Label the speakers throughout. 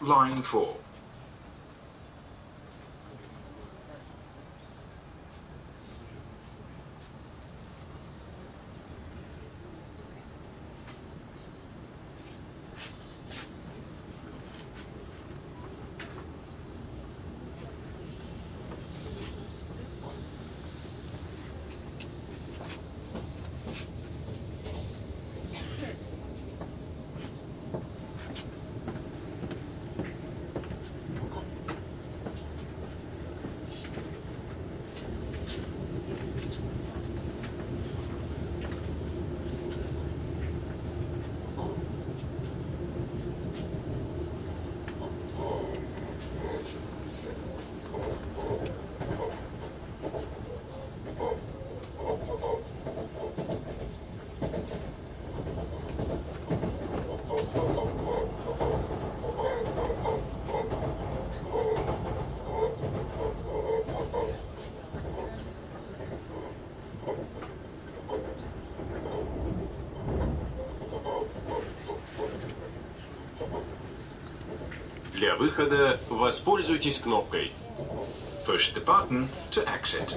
Speaker 1: Line 4.
Speaker 2: Для выхода воспользуйтесь кнопкой.
Speaker 1: Push the button to exit.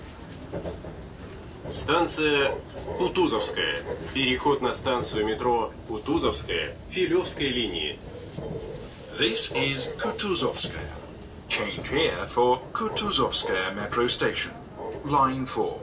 Speaker 2: Станция Кутузовская. Переход на станцию метро Кутузовская, Филевской линии.
Speaker 1: This is Kutuzovskaya. Change here for Kutuzovskaya metro station. Line 4.